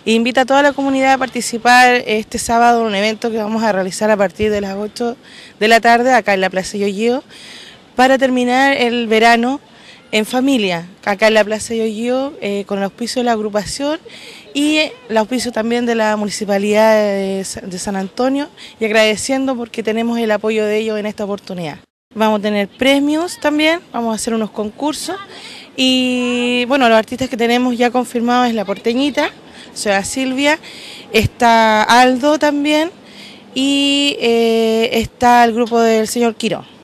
Invita a toda la comunidad a participar este sábado en un evento que vamos a realizar a partir de las 8 de la tarde acá en la Plaza Yoyío para terminar el verano en familia, acá en la Plaza Yoyío, con el auspicio de la agrupación y el auspicio también de la Municipalidad de San Antonio, y agradeciendo porque tenemos el apoyo de ellos en esta oportunidad. Vamos a tener premios también, vamos a hacer unos concursos y bueno, los artistas que tenemos ya confirmados es La Porteñita, Soy Silvia, está Aldo también y está el grupo del señor Quiró.